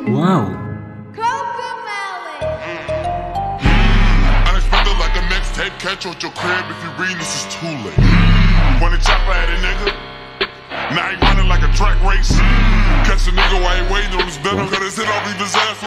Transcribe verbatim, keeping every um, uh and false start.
Wow. Unexpected like a mixtape, catch you at your crib if you read this is too late. When the chopper at a nigga, now he running like a track race. Catch a nigga while he waiting on his dinner, cut his head off, leave his ass.